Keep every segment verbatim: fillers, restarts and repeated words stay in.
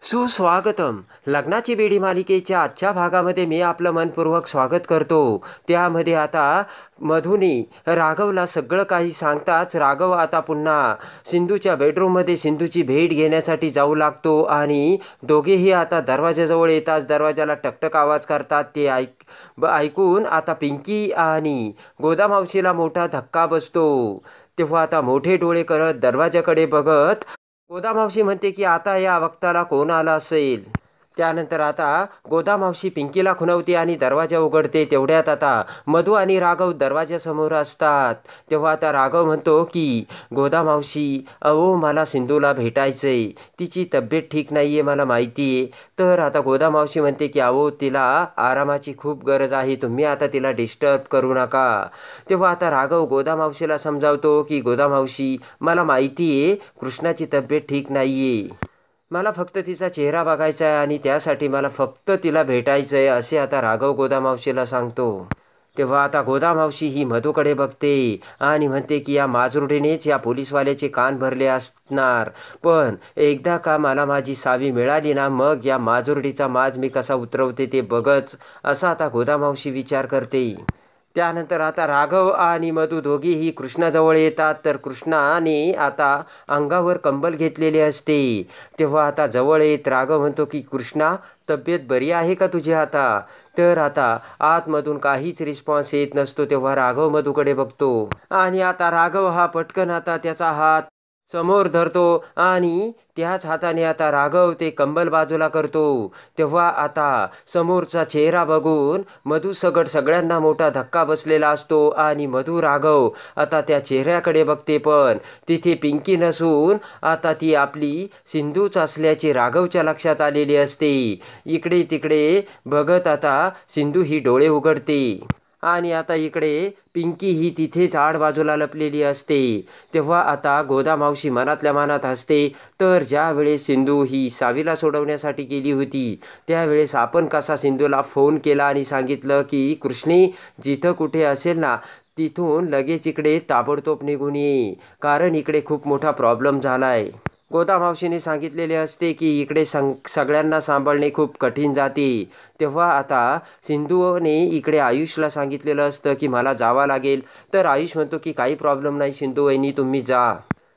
सुस्वागतम. लग्नाची बेडी मालिकेच्या आजच्या भागामध्ये मी आपलं मनपूर्वक स्वागत करतो. त्यामध्ये आता मधुने राघवला सगळं काही सांगताच राघव आता पुन्हा सिंधूच्या बेडरूममध्ये सिंधूची भेट घेण्यासाठी जाऊ लागतो आणि दोघेही आता दरवाजाजवळ येताच दरवाजाला टकटक आवाज करतात. ते ऐक ब ऐकून आता पिंकी आणि गोदामावशीला मोठा धक्का बसतो. तेव्हा आता मोठे डोळे करत दरवाजाकडे बघत गोदामावशी म्हणते की आता या वक्ताला कोण आला असेल. त्यानंतर आता गोदामावशी पिंकीला खुणवते आणि दरवाजा उघडते. तेवढ्यात आता मधू आणि राघव दरवाजासमोर असतात. तेव्हा आता राघव म्हणतो की गोदामावशी, अहो मला सिंधूला भेटायचंय, तिची तब्येत ठीक नाही आहे मला माहिती आहे. तर आता गोदामावशी म्हणते की अहो तिला आरामाची खूप गरज आहे, तुम्ही आता तिला डिस्टर्ब करू नका. तेव्हा आता राघव गोदामावशीला समजावतो की गोदामावशी मला माहिती आहे कृष्णाची तब्येत ठीक नाही आहे, मला फक्त तिचा चेहरा बघायचा आहे आणि त्यासाठी मला फक्त तिला भेटायचं आहे, असे आता राघव गोदामावशीला सांगतो. तेव्हा आता गोदामावशी ही मधूकडे बघते आणि म्हणते की या माजुरडीनेच या पोलीसवाल्याचे कान भरले असणार, पण एकदा का मला माझी सावी मिळाली ना मग या माजुरडीचा माज मी कसा उतरवते ते बघच, असा आता गोदामावशी विचार करते. त्यानंतर आता राघव आणि मधू दोघीही कृष्णाजवळ येतात. तर कृष्णाने आता अंगावर कंबल घेतलेले असते. तेव्हा आता जवळ येत राघव म्हणतो की कृष्णा, तब्येत बरी आहे का तुझी आता? तर आता आतमधून काहीच रिस्पॉन्स येत नसतो. तेव्हा राघव मधूकडे बघतो आणि आता राघव हा पटकन आता त्याचा हात समोर धरतो आणि त्याच हाताने आता राघव ते कंबल बाजूला करतो. तेव्हा आता समोरचा चेहरा बघून मधू सगट सगळ्यांना मोठा धक्का बसलेला असतो आणि मधू राघव आता त्या चेहऱ्याकडे बघते, पण तिथे पिंकी नसून आता ती आपली सिंधूच असल्याचे राघवच्या लक्षात आलेली असते. इकडे तिकडे बघत आता सिंधू ही डोळे उघडते आणि आता इकडे पिंकी ही तिथेच आड बाजूला लपलेली असते. तेव्हा आता गोदामावशी मनातल्या मनात हसते. तर ज्या वेळेस सिंधू ही सावीला सोडवण्यासाठी गेली होती त्यावेळेस आपण कसा सिंधूला फोन केला आणि सांगितलं की कृष्णे जिथं कुठे असेल ना तिथून लगेच इकडे ताबडतोब निघून ये, कारण इकडे खूप मोठा प्रॉब्लेम झाला आहे. गोदामावशीने सांगितलेले असते की इकडे सं सगळ्यांना सांभाळणे खूप कठीण जाते. तेव्हा आता सिंधूने इकडे आयुषला सांगितलेलं असतं की मला जावं लागेल. तर आयुष म्हणतो की काही प्रॉब्लेम नाही सिंधू वहिनी, तुम्ही जा.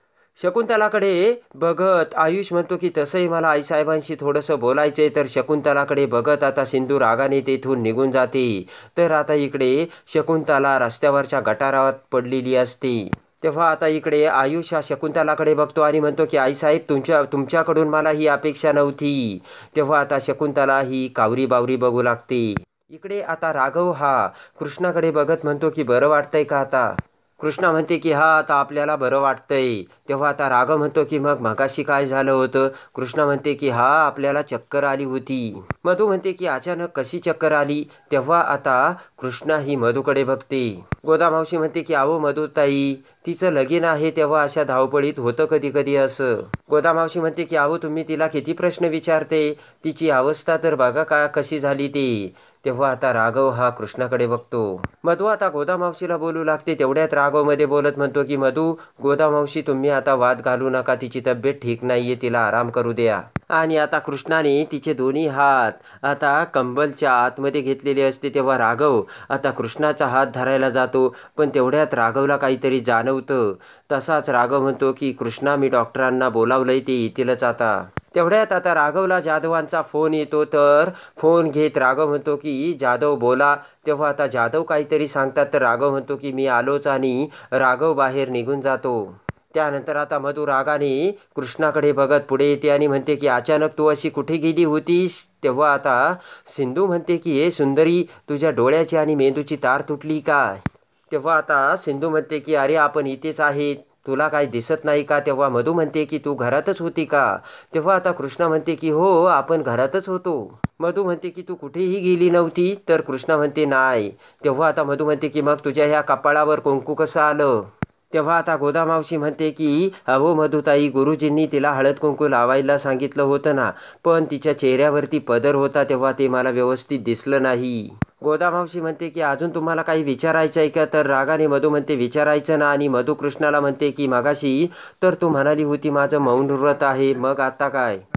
शकुंतलाकडे बघत आयुष म्हणतो की तसंही मला आईसाहेबांशी थोडंसं बोलायचं आहे. तर शकुंतलाकडे बघत आता सिंधू रागाने तेथून निघून जाते. तर आता इकडे शकुंतला रस्त्यावरच्या गटारात पडलेली असते. तेव्हा आता इकडे आयुष हा शकुंतलाकडे बघतो आणि म्हणतो की आईसाहेब तुमच्या तुमच्याकडून मला ही अपेक्षा नव्हती. तेव्हा आता शकुंतला ही कावरी बावरी बघू लागते. इकडे आता राघव हा कृष्णाकडे बघत म्हणतो की बरं वाटतंय का आता? कृष्णा म्हणते की हा आता आपल्याला बरं वाटतंय. तेव्हा आता राघव म्हणतो की मग मगाशी काय झालं होतं? कृष्णा म्हणते की हा आपल्याला चक्कर आली होती. मधू म्हणते की अचानक कशी चक्कर आली? तेव्हा आता कृष्णा ही मधूकडे बघते. गोदामावशी म्हणते की अहो मधुताई, तिचं लगीन आहे तेव्हा अशा धावपळीत होतं कधी कधी असं. गोदामावशी म्हणते की अहो तुम्ही तिला किती प्रश्न विचारते, तिची अवस्था तर बघा का कशी झाली ती. तेव्हा आता राघव हा कृष्णाकडे बघतो. मधू आता गोदामावशीला बोलू लागते. तेवढ्यात राघव मध्ये बोलत म्हणतो की मधू, गोदामावशी तुम्ही आता वाद घालू नका, तिची तब्येत ठीक नाहीये, तिला आराम करू द्या. आणि आता कृष्णाने तिचे दोन्ही हात आता कंबलच्या आतमध्ये घेतलेले असते. तेव्हा राघव आता कृष्णाचा हात धरायला जातो, पण तेवढ्यात राघवला काहीतरी जाणवतं. तसाच राघव म्हणतो की कृष्णा मी डॉक्टरांना बोलावलंय, ते येतीलच आता. तेवढ्यात आता राघवला जाधवांचा फोन येतो. तर फोन घेत राघव म्हणतो की जाधव बोला. तेव्हा आता जाधव काहीतरी सांगतात. तर राघव म्हणतो की मी आलोच आणि राघव बाहेर निघून जातो. त्यानंतर आता मधू रागाने कृष्णाकडे बघत पुढे येते आणि म्हणते की अचानक तू अशी कुठे गेली होतीस? तेव्हा आता सिंधू म्हणते की हे सुंदरी, तुझ्या डोळ्याची आणि मेंदूची तार तुटली काय? तेव्हा आता सिंधू म्हणते की अरे आपण इथेच आहेत, तुला काय दिसत नाही का? तेव्हा मधू म्हणते की तू घरातच होती का? तेव्हा आता कृष्णा म्हणते की हो आपण घरातच होतो. मधू म्हणते की तू कुठेही गेली नव्हती? तर कृष्णा म्हणते नाही. तेव्हा आता मधू म्हणते की मग तुझ्या ह्या कपाळावर कुंकू कसं आलं? तेव्हा आता गोदामावशी म्हणते की अहो मधुताई, गुरुजींनी तिला हळद कुंकू लावायला सांगितलं होतं ना, पण तिच्या चेहऱ्यावरती पदर होता तेव्हा ते मला व्यवस्थित दिसलं नाही. गोदामावशी म्हणते की अजून तुम्हाला काही विचारायचं आहे का? तर रागाने मधू म्हणते विचारायचं ना. आणि मधू कृष्णाला म्हणते की मगाशी तर तू म्हणाली होती माझं मौन व्रत आहे, मग आता काय?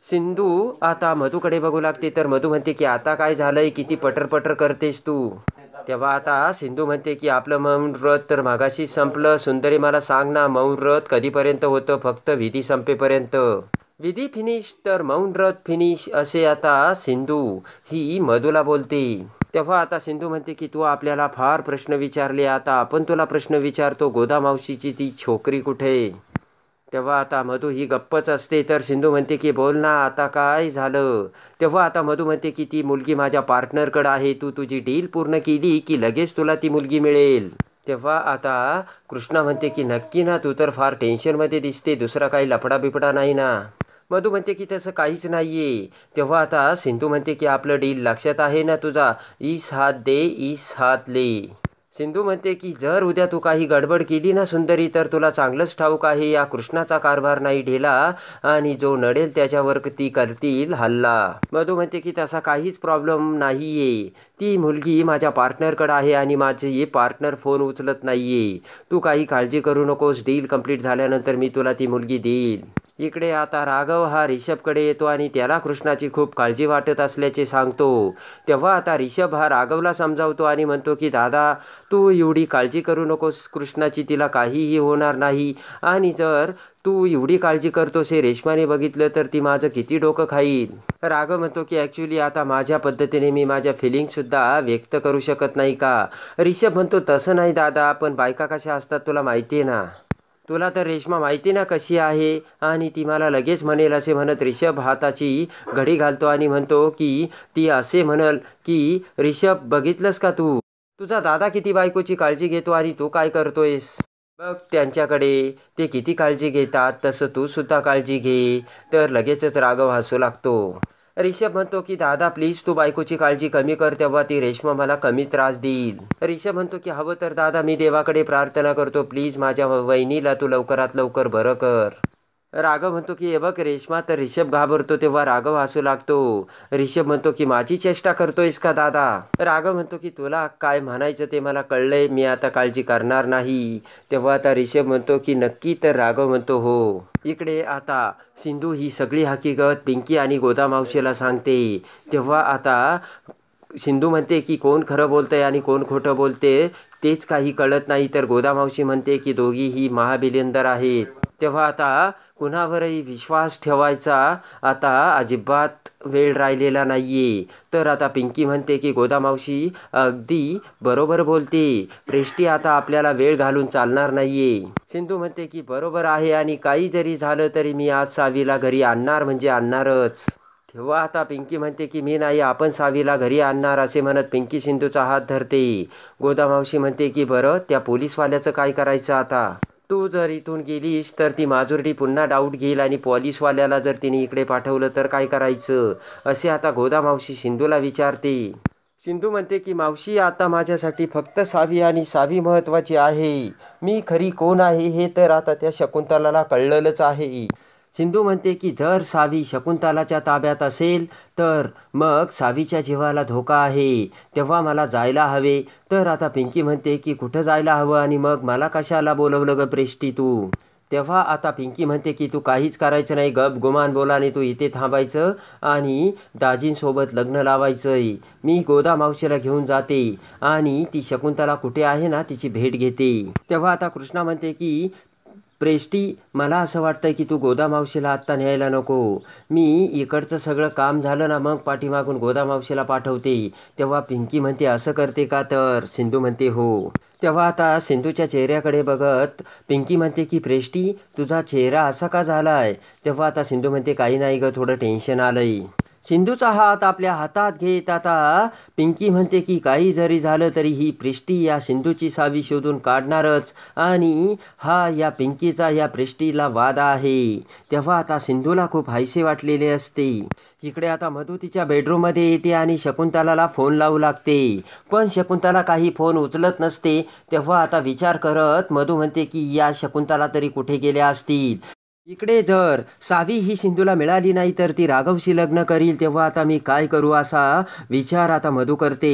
सिंधू आता मधूकडे बघू लागते तर मधू म्हणते की आता काय झालंय, किती पटर पटर करतेस तू. तेव्हा आता सिंधू म्हणते की आपलं मौन व्रत तर मागाशीच संपलं. सुंदरी मला सांग ना, मौन व्रत कधीपर्यंत होतं? फक्त विधी संपेपर्यंत. विधी फिनिश तर मौन व्रत फिनिश, असे आता सिंधू ही मधूला बोलते. तेव्हा आता सिंधू म्हणते की तू आपल्याला फार प्रश्न विचारले, आता आपण तुला प्रश्न विचारतो, गोदा मावशीची ती छोकरी कुठे? तेव्हा आता मधू ही गप्पच असते. तर सिंधू म्हणते की बोल ना, आता काय झालं? तेव्हा आता मधू म्हणते की ती मुलगी माझ्या पार्टनरकडे आहे, तू तुझी डील पूर्ण केली की लगेच तुला ती मुलगी मिळेल. तेव्हा आता कृष्णा म्हणते की नक्की ना, तू तर फार टेन्शनमध्ये दिसते, दुसरा काही लफडा बिफडा नाही ना? मधू म्हणते की तसं काहीच नाही आहे. तेव्हा आता सिंधू म्हणते की आपलं डील लक्षात आहे ना तुझा, ईस हात दे ईस हात ले. सिंधू म्हणते की जर उद्या तू काही गडबड केली ना सुंदरी, तर तुला चांगलंच ठाऊक आहे, या कृष्णाचा कारभार नाही ढिला आणि जो नडेल त्याच्यावर ती करतील हल्ला. मधू म्हणते की तसा काहीच प्रॉब्लेम नाही आहे, ती मुलगी माझ्या पार्टनरकडे आहे आणि माझे पार्टनर फोन उचलत नाही आहे. तू काही काळजी करू नकोस, डील कंप्लीट झाल्यानंतर मी तुला ती मुलगी देईल. इकडे आता राघव हा रिषभकडे येतो आणि त्याला कृष्णाची खूप काळजी वाटत असल्याचे सांगतो. तेव्हा आता रिषभ हा राघवला समजावतो आणि म्हणतो की दादा, तू एवढी काळजी करू नकोस कृष्णाची, तिला काहीही होणार नाही. आणि जर तू एवढी काळजी करतोस हे रेश्माने बघितलं तर ती माझं किती डोकं खाईल. राघव म्हणतो की ॲक्च्युली आता माझ्या पद्धतीने मी माझ्या फिलिंगसुद्धा व्यक्त करू शकत नाही का? रिषभ म्हणतो तसं नाही दादा, पण बायका कशा असतात तुला माहिती आहे ना, तुला तर रेश्मा माहिती ना कशी आहे, आणि ती मला लगेच म्हणेल असे म्हणत रिषभ हाताची घडी घालतो आणि म्हणतो की ती असे म्हणल की रिषभ बघितलंस का तू, तुझा दादा किती बायकोची काळजी घेतो आणि तू काय करतोयस? बघ त्यांच्याकडे, ते किती काळजी घेतात, तसं तू सुद्धा काळजी घे. तर लगेचच राघव हसू लागतो. रिषभ म्हणतो की दादा प्लीज तू बायकोची काळजी कमी कर, तेव्हा ती रेश्मा मला कमी त्रास देईल. रिषभ म्हणतो की हवं तर दादा मी देवाकडे प्रार्थना करतो, प्लीज माझ्या वहिनीला तू लवकरात लवकर बरं कर. राघव म्हणतो की हे बघ रेश्मा, तर रिषभ घाबरतो. तेव्हा राघव हसू लागतो. रिषभ म्हणतो की माझी चेष्टा करतोयस का दादा? राघव म्हणतो की तुला काय म्हणायचं ते मला कळलंय, मी आता काळजी करणार नाही. तेव्हा आता रिषभ म्हणतो की नक्की? तर राघव म्हणतो हो. इकडे आता सिंधू ही सगळी हकीकत पिंकी आणि गोदा मावशीला सांगते. तेव्हा आता सिंधू म्हणते की कोण खरं बोलतंय आणि कोण खोटं बोलते तेच काही कळत नाही. तर गोदा मावशी म्हणते की दोघीही महाबिलिंदर आहेत. तेव्हा आता कुणावरही विश्वास ठेवायचा आता अजिबात वेळ राहिलेला नाहीये. तर आता पिंकी म्हणते की गोदा मावशी अगदी बरोबर बोलते, प्रेष्टी आता आपल्याला वेळ घालून चालणार नाहीये. सिंधू म्हणते की बरोबर आहे, आणि काही जरी झालं तरी मी आज सावीला घरी आणणार म्हणजे आणणारच. तेव्हा आता पिंकी म्हणते की मी नाही, आपण सावीला घरी आणणार, असे म्हणत पिंकी सिंधूचा हात धरते. गोदा मावशी म्हणते की बरं त्या पोलीसवाल्याचं काय करायचं आता? तू जर इथून गेलीस तर ती माजुर्डी पुन्हा डाऊट घेईल आणि पोलीसवाल्याला जर तिने इकडे पाठवलं तर काय करायचं, असे आता गोदा मावशी सिंधूला विचारते. सिंधू म्हणते की मावशी आता माझ्यासाठी फक्त सावी आणि सावी महत्त्वाची आहे. मी खरी कोण आहे हे तर आता त्या शकुंतलाला कळलेलंच आहे. सिंधू म्हणते की जर सावी शकुंतलाच्या ताब्यात असेल तर मग सावीच्या जीवाला धोका आहे, तेव्हा मला जायला हवे. तर आता पिंकी म्हणते की कुठं जायला हवं आणि मग मला कशाला बोलवलं ग प्रेष्टी तू? तेव्हा आता पिंकी म्हणते की तू काहीच करायचं नाही, गप गुमान बोला आणि तू इथे थांबायचं आणि दाजींसोबत लग्न लावायचंय. मी गोदा मावशीला घेऊन जाते आणि ती शकुंतला कुठे आहे ना तिची भेट घेते. तेव्हा आता कृष्णा म्हणते की प्रेष्टी मला असं वाटतंय की तू गोदा मावशीला आत्ता न्यायला नको, मी इकडचं सगळं काम झालं ना मग पाठीमागून गोदा मावशीला पाठवते. तेव्हा पिंकी म्हणते असं करते का? तर सिंधू म्हणते हो. तेव्हा आता सिंधूच्या चेहऱ्याकडे बघत पिंकी म्हणते की प्रेष्टी तुझा चेहरा असा का झालाय? तेव्हा आता सिंधू म्हणते काही नाही ग, थोडं टेन्शन आलंय. सिंधूचा हात आपल्या हातात घेत आता पिंकी म्हणते की काही जरी झालं तरी ही प्रेष्टी या सिंधूची सावी शोधून काढणारच, आणि हा या पिंकीचा या प्रेष्टीला वाद आहे. तेव्हा आता सिंधूला खूप हायसे वाटलेले असते. इकडे आता मधू तिच्या बेडरूममध्ये येते आणि शकुंतलाला फोन लावू लागते, पण शकुंतला काही फोन उचलत नसते. तेव्हा आता विचार करत मधू म्हणते की या शकुंतला तरी कुठे गेल्या असतील. इकडे जर सावी ही सिंधूला मिळाली नाही तर ती राघवशी लग्न करील, तेव्हा आता मी काय करू असा विचार आता मधू करते.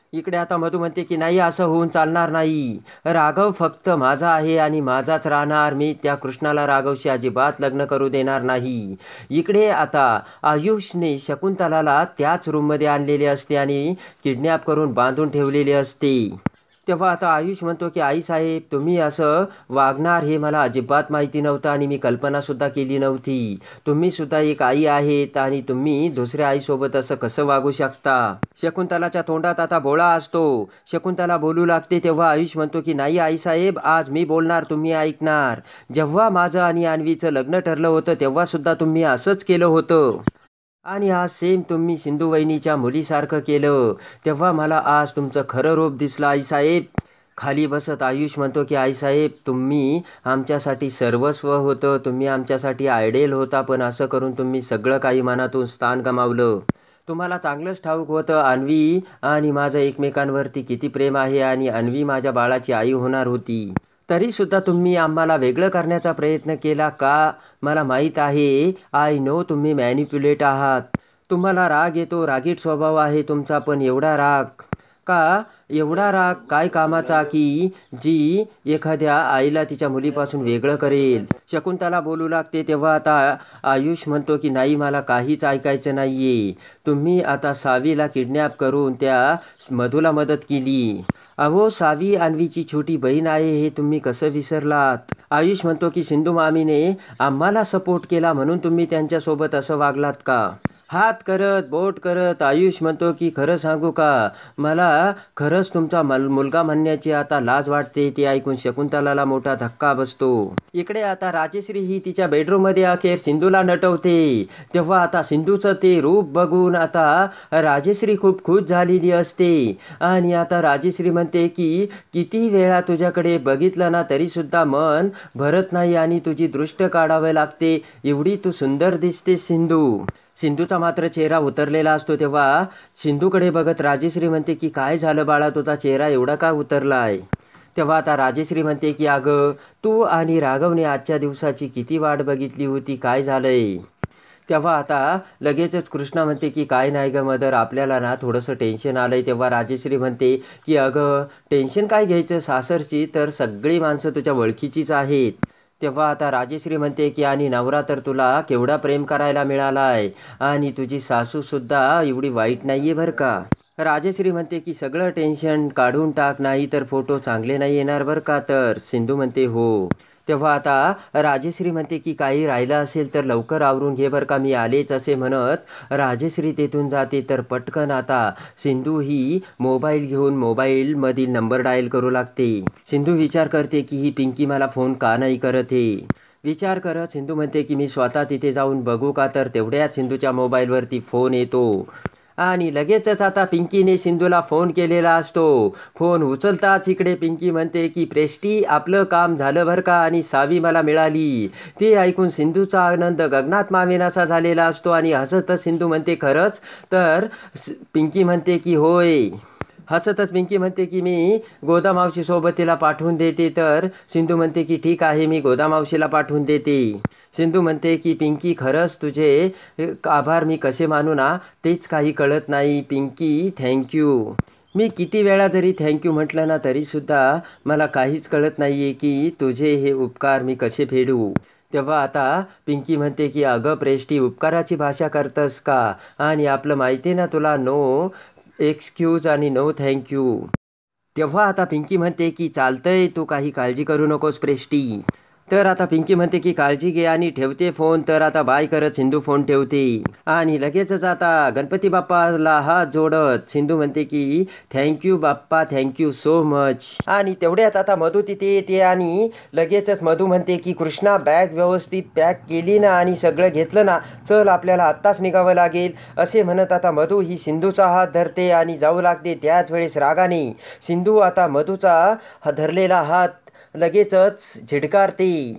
इकडे आता मधू म्हणते की नाही, असं होऊन चालणार नाही. राघव फक्त माझा आहे आणि माझाच राहणार. मी त्या कृष्णाला राघवशी अजिबात लग्न करू देणार नाही. इकडे आता आयुषने शकुंतलाला त्याच रूममध्ये आणलेले असते आणि किडनॅप करून बांधून ठेवलेले असते. तेव्हा आता आयुष म्हणतो की आईसाहेब, तुम्ही असं वागणार हे मला अजिबात माहिती नव्हतं आणि मी कल्पनासुद्धा केली नव्हती. तुम्हीसुद्धा एक आई आहेत आणि तुम्ही दुसऱ्या आईसोबत असं कसं वागू शकता. शकुंतलाच्या तोंडात आता बोळा असतो. शकुंतला बोलू लागते तेव्हा आयुष म्हणतो की नाही आईसाहेब, आज मी बोलणार, तुम्ही ऐकणार. जेव्हा माझं आणि अन्वीचं लग्न ठरलं होतं तेव्हासुद्धा तुम्ही असंच केलं होतं आणि आज सेम तुम्ही सिंधू वहिनीच्या मुलीसारखं केलं. तेव्हा मला आज तुमचं खरं रूप दिसलं आईसाहेब. खाली बसत आयुष म्हणतो की आईसाहेब, तुम्ही आमच्यासाठी सर्वस्व होतं, तुम्ही आमच्यासाठी आयडेल होता, पण असं करून तुम्ही सगळं काही मनातून स्थान गमावलं. तुम्हाला चांगलंच ठाऊक होतं अन्वी आणि माझं एकमेकांवरती किती प्रेम आहे आणि अन्वी माझ्या बाळाची आई होणार होती. तरीसुद्धा तुम्ही आम्हाला वेगळं करण्याचा प्रयत्न केला का? मला माहीत आहे, आय नो तुम्ही मॅनिप्युलेट आहात. तुम्हाला राग येतो, रागीट स्वभाव आहे तुमचा, पण एवढा राग का? एवढा राग काय कामाचा की जी एखाद्या आईला तिच्या मुलीपासून वेगळं करेल. शकुंतला बोलू लागते तेव्हा आता आयुष म्हणतो की नाही, मला काहीच ऐकायचं नाही आहे. तुम्ही आता सावीला किडनॅप करून त्या मधूला मदत केली. अहो, सावी अन्वीची छोटी बहीण आहे, हे तुम्ही कसं विसरलात? आयुष म्हणतो की सिंधू मामीने आम्हाला सपोर्ट केला म्हणून तुम्ही त्यांच्यासोबत असं वागलात का? हात करत बोट करत आयुष म्हणतो की खरं सांगू का, मला खरंच तुमचा मल मुलगा म्हणण्याची आता लाज वाटते. ते ऐकून शकुंतलाला मोठा धक्का बसतो. इकडे आता राजेश्री ही तिच्या बेडरूममध्ये अखेर सिंधूला नटवते. तेव्हा आता सिंधूचं ते रूप बघून आता राजेश्री खूप खुश झालेली असते आणि आता राजेश्री म्हणते की किती वेळा तुझ्याकडे बघितलं ना तरीसुद्धा मन भरत नाही आणि तुझी दृष्ट काढावी लागते, एवढी तू सुंदर दिसते सिंधू. सिंधूचा मात्र चेहरा उतरलेला असतो. तेव्हा सिंधूकडे बघत राजेश्री म्हणते की काय झालं बाळा, तुझा चेहरा एवढा का उतरलाय? तेव्हा आता राजेश्री म्हणते की अगं, तू आणि राघवने आजच्या दिवसाची किती वाट बघितली होती, काय झालंय? तेव्हा आता लगेचच कृष्णा म्हणते की काय नाही गं मदर, आपल्याला ना थोडंसं टेन्शन आलं आहे. तेव्हा राजेश्री म्हणते की अगं, टेन्शन काय घ्यायचं, सासरची तर सगळी माणसं तुझ्या ओळखीचीच आहेत. तेव्हा आता राजेश्री म्हणते की आणि नवरा तर तुला केवढा प्रेम करायला मिळाला आहे आणि तुझी सासूसुद्धा एवढी वाईट नाही आहे बरं का. राजेश्री म्हणते की सगळं टेन्शन काढून टाक, नाही तर फोटो चांगले नाही येणार बरं का. तर सिंधू म्हणते हो. तेव्हा आता राजेश्री म्हणते की काही राहिलं असेल तर लवकर आवरून घे बरं का, मी आलेच, असे म्हणत राजेश्री तेथून जाते. तर पटकन आता सिंधू ही मोबाईल घेऊन मोबाईलमधील नंबर डायल करू लागते. सिंधू विचार करते की ही पिंकी मला फोन का नाही करत हे. विचार करत सिंधू म्हणते की मी स्वतः तिथे जाऊन बघू का. तर तेवढ्याच सिंधूच्या मोबाईलवरती फोन येतो आणि लगेचच आता पिंकीने सिंधूला फोन केलेला असतो. फोन उचलताच इकडे पिंकी म्हणते की प्रेस्टी, आपलं काम झालं बरं का आणि सावी मला मिळाली. ते ऐकून सिंधूचा आनंद गगनात मावेनासा झालेला असतो आणि हसतच सिंधू म्हणते खरंच? तर पिंकी म्हणते की होय. हसतच पिंकी म्हणते की मी गोदामावशीसोबत तिला पाठवून देते. तर सिंधू म्हणते की ठीक आहे, मी गोदामावशीला पाठवून देते. सिंधू म्हणते की पिंकी, खरंच तुझे आभार मी कसे मानू ना तेच काही कळत नाही. पिंकी थँक्यू. मी किती वेळा जरी थँक्यू म्हटलं ना तरीसुद्धा मला काहीच कळत नाही आहे की तुझे हे उपकार मी कसे फेडू. तेव्हा आता पिंकी म्हणते की अगं प्रेस्टी, उपकाराची भाषा करतस का? आणि आपलं माहिती आहे ना तुला, नो एक्सक्यूज आणि नो थँक्यू. तेव्हा आता पिंकी म्हणते की चालतंय, तू काही काळजी करू नकोस प्रेस्टी. तर आता पिंकी म्हणते की काळजी घे आणि ठेवते फोन. तर आता बाय करत सिंधू फोन ठेवते आणि लगेचच आता गणपती बाप्पाला हात जोडत सिंधू म्हणते की thank you Bappa, thank you so much. आणि तेवढ्यात आता मधू तिथे येते आणि लगेचच मधू म्हणते की कृष्णा, बॅग व्यवस्थित पॅक केली ना आणि सगळं घेतलं ना, चल आपल्याला आत्ताच निघावं लागेल. असे म्हणत आता मधू ही सिंधूचा हात धरते आणि जाऊ लागते. त्याच वेळेस रागाने सिंधू आता मधूचा धरलेला हात लगेचच झिडकारते.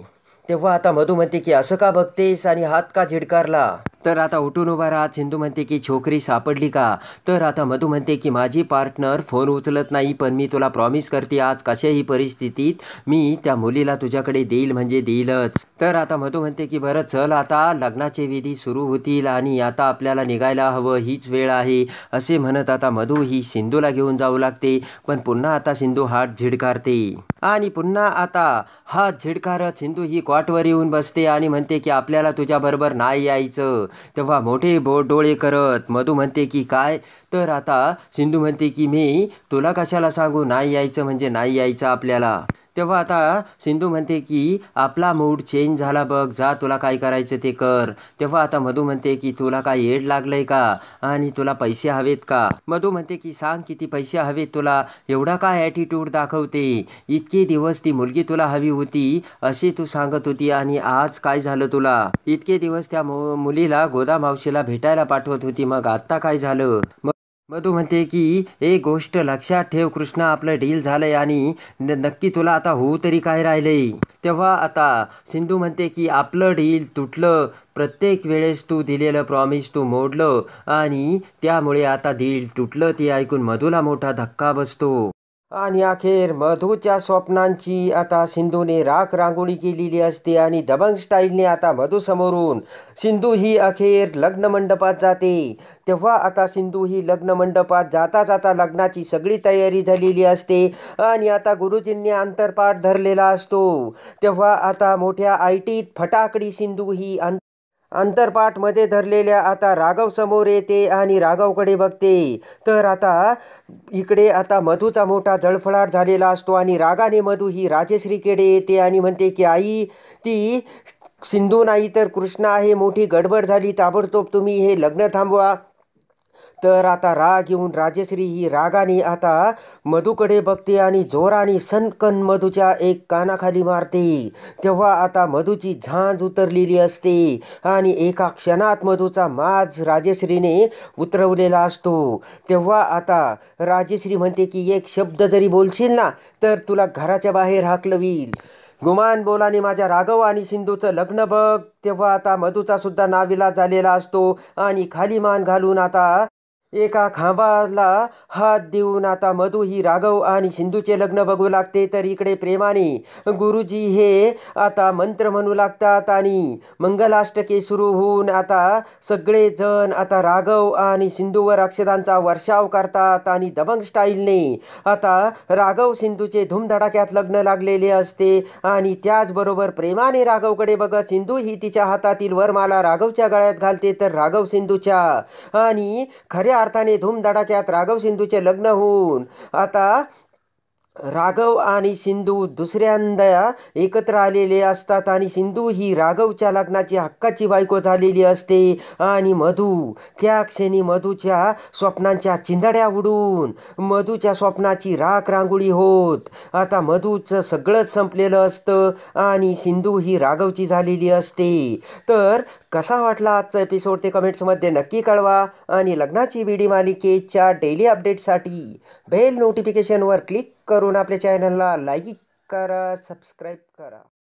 तेव्हा आता मधू म्हणते की असं का बघतेस आणि हात का झिडकारला. तर आता उठून उभा राहत सिंधू म्हणते की छोकरी सापडली का. तर आता मधू म्हणते की माझी पार्टनर फोन उचलत नाही, पण मी तुला प्रॉमिस करते आज कशाही परिस्थितीत मी त्या मुलीला तुझ्याकडे देईल म्हणजे देईलच. तर आता मधू म्हणते की बरं चल आता लग्नाचे विधी सुरू होतील आणि आता आपल्याला निघायला हवं, हीच वेळ आहे असे म्हणत आता मधू ही सिंधूला घेऊन जाऊ लागते. पण पुन्हा आता सिंधू हात झिडकारते आणि पुन्हा आता हात झिडकारत सिंधू ही कॉटवर येऊन बसते आणि म्हणते की आपल्याला तुझ्याबरोबर नाही यायचं. तेव्हा मोठे बो डोळे करत मधू म्हणते की काय. तर आता सिंधू म्हणते की मी तुला कशाला सांगू, नाही यायचं म्हणजे नाही यायचं आपल्याला. तेव्हा आता सिंधू म्हणते की आपला मूड चेंज झाला बघ, जा तुला काय करायचं ते कर. तेव्हा आता मधू म्हणते की तुला काय येड लागलंय का आणि तुला पैसे हवेत का. मधू म्हणते की सांग किती पैसे हवेत तुला, एवढा काय ॲटिट्यूड दाखवते. इतके दिवस ती मुलगी तुला हवी होती असे तू सांगत होती आणि आज काय झालं तुला. इतके दिवस त्या मु मुलीला गोदा मावशीला भेटायला पाठवत होती, मग आत्ता काय झालं. मधू म्हणते की एक गोष्ट लक्षात ठेव कृष्णा, आपलं डील झालंय आणि नक्की तुला आता होऊ तरी काय राहिलंय. तेव्हा आता सिंधू म्हणते की आपलं डील तुटलं, प्रत्येक वेळेस तू दिलेलं प्रॉमिस तू मोडलं आणि त्यामुळे आता डील तुटलं. ते ऐकून मधूला मोठा धक्का बसतो आणि अखेर मधूच्या स्वप्नांची आता सिंधूने राख रांगोळी केलेली असते आणि दबंग स्टाईलने आता मधू समोरून सिंधू ही अखेर लग्न मंडपात जाते. तेव्हा आता सिंधू ही लग्न मंडपात जाता जाता लग्नाची सगळी तयारी झालेली असते आणि आता गुरुजींनी अंतरपाठ धरलेला असतो. तेव्हा आता मोठ्या आयटीत फटाकडी सिंधू ही अंत अंतरपाठमध्ये धरलेल्या आता राघव समोर येते आणि राघवकडे बघते. तर आता इकडे आता मधूचा मोठा जळफळाट झालेला असतो आणि रागाने मधू ही राजश्रीकडे येते आणि म्हणते की आई ती सिंधू नाही तर कृष्णा आहे, मोठी गडबड झाली, ताबडतोब तुम्ही हे लग्न थांबवा. तर आता राग येऊन राजश्री ही रागाने आता मधूकडे बघते आणि जोराने सनकन मधूच्या एक कानाखाली मारते. तेव्हा आता मधूची झांज उतरलेली असते आणि एका क्षणात मधूचा माज राजश्रीने उतरवलेला असतो. तेव्हा आता राजश्री म्हणते की एक शब्द जरी बोलशील ना तर तुला घराच्या बाहेर हाकलवील. गुमान बोलाने माझ्या राघव आणि सिंधूचं लग्न बघ. तेव्हा आता मधूचा सुद्धा नाविलाज झालेला असतो आणि खाली मान घालून आता एका खांबाला हात देऊन आता मधू ही राघव आणि सिंधूचे लग्न बघू लागते. तर इकडे प्रेमाने गुरुजी हे आता मंत्र म्हणू लागतात आणि मंगलाष्टके सुरू होऊन आता सगळे जण आता राघव आणि सिंधूवर अक्षतांचा वर्षाव करतात आणि दबंग स्टाईलने आता राघव सिंधूचे धूमधडाक्यात लग्न लागलेले असते आणि त्याचबरोबर प्रेमाने राघवकडे बघत सिंधू ही तिच्या हातातील वरमाला राघवच्या गळ्यात घालते. तर राघव सिंधूच्या आणि खऱ्या अर्थाने धूमधडाक्यात राघव सिंधूचे लग्न होऊन आता राघव आणि सिंधू दुसऱ्यांदा एकत्र आलेले असतात आणि सिंधू ही राघवच्या लग्नाची हक्काची बायको झालेली असते आणि मधू त्या क्षणी मधूच्या स्वप्नांच्या चिंधड्या उडून मधूच्या स्वप्नाची राख रांगोळी होत आता मधूचं सगळंच संपलेलं असतं आणि सिंधू ही राघवची झालेली असते. तर कसा वाटला आजचा एपिसोड ते कमेंट्समध्ये नक्की कळवा आणि लग्नाची बीडी मालिकेच्या डेली अपडेटसाठी बेल नोटिफिकेशनवर क्लिक करून आपल्या चॅनलला लाईक करा, सबस्क्राईब करा.